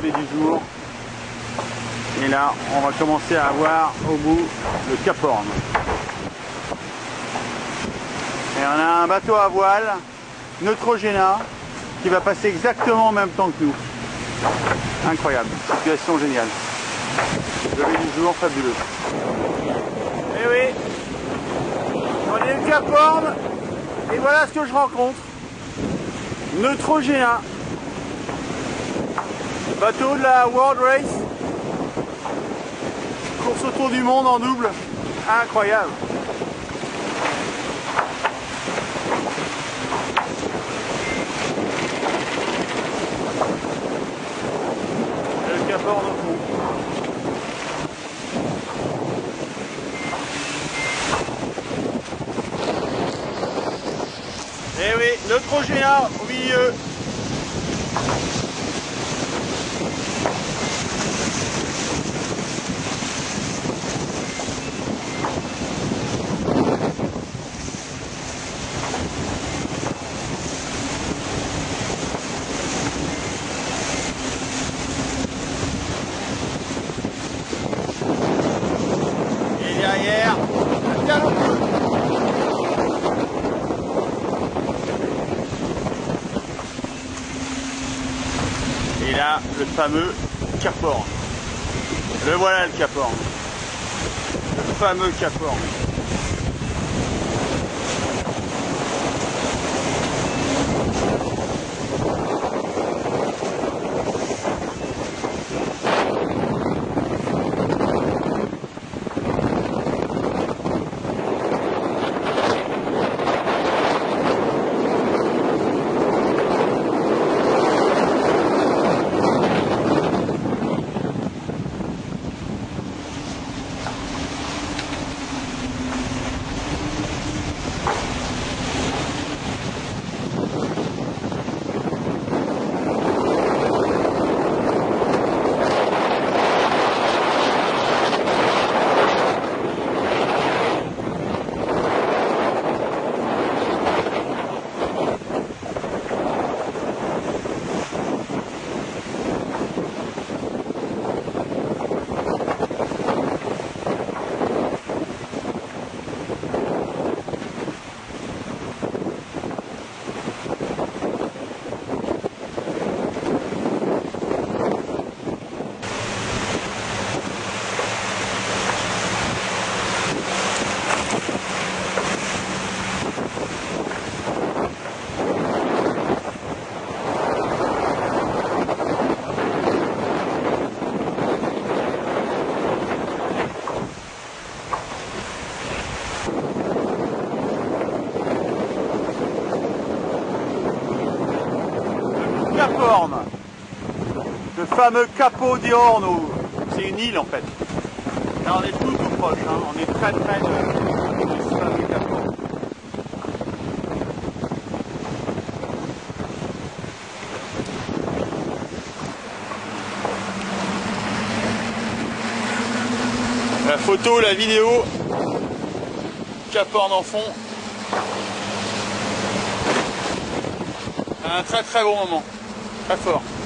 l'activité du jour. Et là, on va commencer à voir au bout le Cap Horn. Et on a un bateau à voile, Neutrogena, qui va passer exactement en même temps que nous. Incroyable, situation géniale. Lever du jour, fabuleux. Et oui, on est le Cap Horn, et voilà ce que je rencontre. Neutrogena, bateau de la World Race, course autour du monde en double, incroyable. Et le Cap Horn au fond. Et oui, Neutrogena au milieu. Et derrière, un galop bleu. Et là, le fameux Cap Horn. Le voilà le Cap Horn. Le fameux Cap Horn. Cap Horn, le fameux Capo di Horno, c'est une île en fait. Là on est tout proche, hein. On est très près de ce fameux Cap Horn. La photo, la vidéo, Cap Horn en fond. Un très très bon moment, très fort.